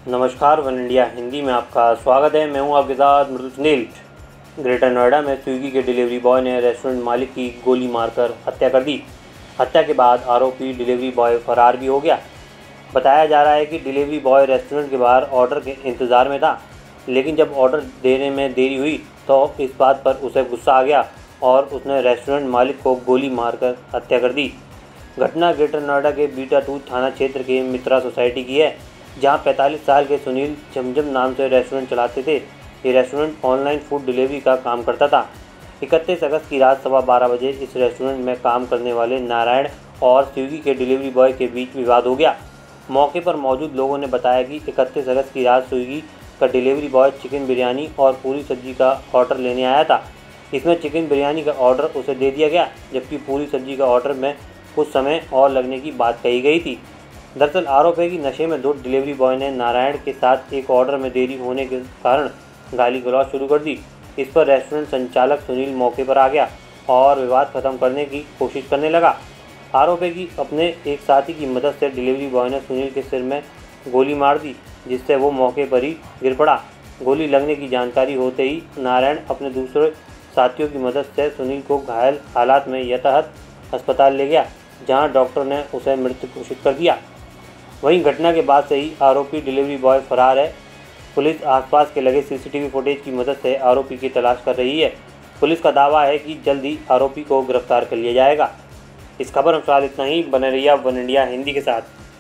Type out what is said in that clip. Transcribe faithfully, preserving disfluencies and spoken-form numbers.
नमस्कार, one India Hindi में आपका स्वागत है। मैं हूं आपके साथ मृदुल सुनील। ग्रेटर नोएडा में स्विगी के डिलीवरी बॉय ने रेस्टोरेंट मालिक की गोली मारकर हत्या कर दी। हत्या के बाद आरोपी डिलीवरी बॉय फरार भी हो गया। बताया जा रहा है कि डिलीवरी बॉय रेस्टोरेंट के बाहर ऑर्डर के इंतज़ार में था, लेकिन जब ऑर्डर देने में देरी हुई तो इस बात पर उसे गुस्सा आ गया और उसने रेस्टोरेंट मालिक को गोली मारकर हत्या कर दी। घटना ग्रेटर नोएडा के बीटा टू थाना क्षेत्र के मित्रा सोसाइटी की है, जहां पैंतालीस साल के सुनील झमझम नाम से रेस्टोरेंट चलाते थे। ये रेस्टोरेंट ऑनलाइन फूड डिलीवरी का काम करता था। इकतीस अगस्त की रात सवा बारह बजे इस रेस्टोरेंट में काम करने वाले नारायण और स्विगी के डिलीवरी बॉय के बीच विवाद हो गया। मौके पर मौजूद लोगों ने बताया कि इकतीस अगस्त की रात स्विगी का डिलीवरी बॉय चिकन बिरयानी और पूरी सब्जी का ऑर्डर लेने आया था। इसमें चिकन बिरयानी का ऑर्डर उसे दे दिया गया, जबकि पूरी सब्जी का ऑर्डर में कुछ समय और लगने की बात कही गई थी। दरअसल आरोप है कि नशे में धुत डिलीवरी बॉय ने नारायण के साथ एक ऑर्डर में देरी होने के कारण गाली गलौज शुरू कर दी। इस पर रेस्टोरेंट संचालक सुनील मौके पर आ गया और विवाद खत्म करने की कोशिश करने लगा। आरोप है कि अपने एक साथी की मदद से डिलीवरी बॉय ने सुनील के सिर में गोली मार दी, जिससे वो मौके पर ही गिर पड़ा। गोली लगने की जानकारी होते ही नारायण अपने दूसरे साथियों की मदद से सुनील को घायल हालात में यथाहत अस्पताल ले गया, जहां डॉक्टर ने उसे मृत घोषित कर दिया। वहीं घटना के बाद से ही आरोपी डिलीवरी बॉय फरार है। पुलिस आसपास के लगे सीसीटीवी फुटेज की मदद से आरोपी की तलाश कर रही है। पुलिस का दावा है कि जल्द ही आरोपी को गिरफ्तार कर लिया जाएगा। इस खबर में फिलहाल इतना ही। बने रहिए आप वन इंडिया हिंदी के साथ।